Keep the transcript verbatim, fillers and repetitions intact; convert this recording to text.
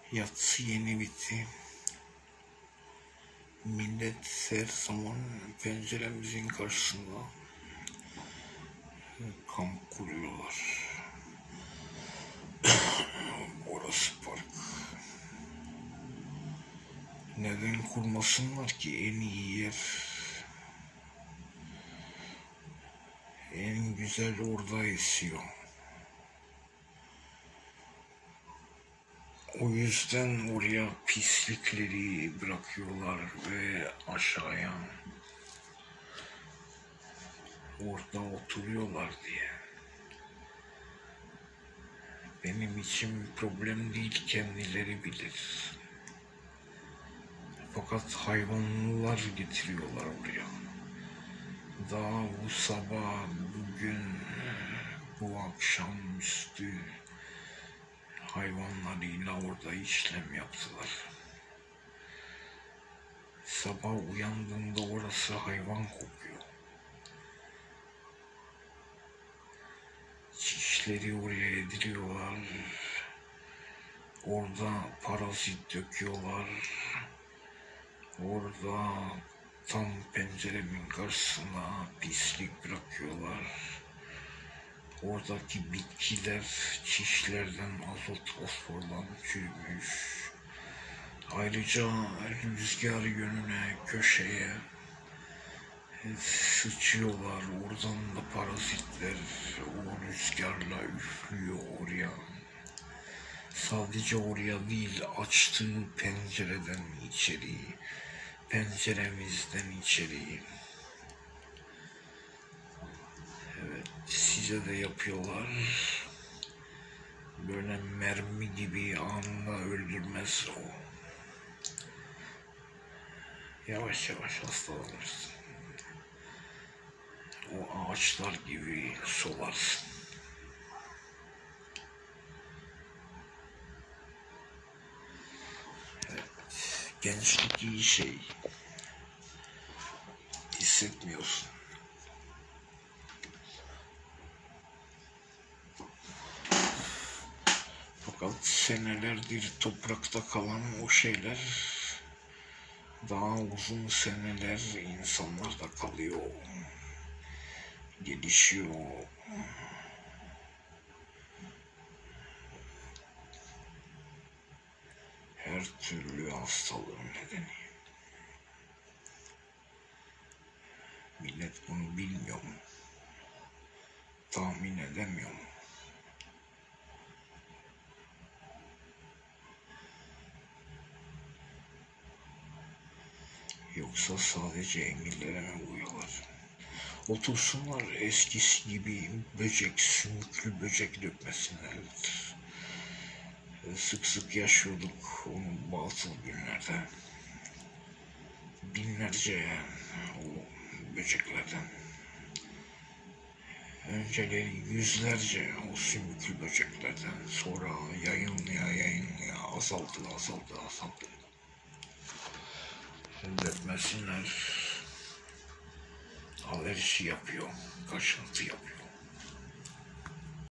Yatsı yeni bitti. Millet her zaman penceremizin karşısında kamp kuruyorlar. Orası park. Neden kurmasınlar ki? En iyi yer, en güzel orada esiyor. O yüzden oraya pislikleri bırakıyorlar ve aşağıya orada oturuyorlar diye. Benim için problem değil, kendileri bilir. Fakat hayvanlar getiriyorlar oraya. Daha bu sabah, bugün, bu akşamüstü hayvanlarıyla orada işlem yaptılar. Sabah uyandığımda orası hayvan kokuyor. Çişleri oraya ediliyorlar. Orada parazit döküyorlar. Orada tam penceremin karşısına pislik bırakıyorlar. Oradaki bitkiler çişlerden, azot fosfordan çürümüş. Ayrıca rüzgar yönüne, köşeye sıçıyorlar. Oradan da parazitler o rüzgarla üflüyor oraya. Sadece oraya değil, açtığı pencereden içeri, penceremizden içeri. Evet, size de yapıyorlar. Böyle mermi gibi anında öldürmez o. Yavaş yavaş hastalanırsın. O ağaçlar gibi solarsın. Evet, gençlik iyi şey. Hissetmiyorsun. Fakat senelerdir toprakta kalan o şeyler daha uzun seneler insanlarda kalıyor, gelişiyor. Her türlü hastalığın nedeni. Millet bunu bilmiyor mu? Tahmin edemiyor mu? Yoksa sadece emirlere mi uyuyorlar? Otursunlar eskisi gibi böcek, sümüklü böcek dökmesinlerdir. Sık sık yaşıyorduk onu bazı günlerde. Binlerce o böceklerden. Önceleri yüzlerce o sümüklü böceklerden, sonra yayılmaya yayılmaya azaldı azaldı azaldı. Dökmesinler, alerji yapıyor, kaşıntı yapıyor.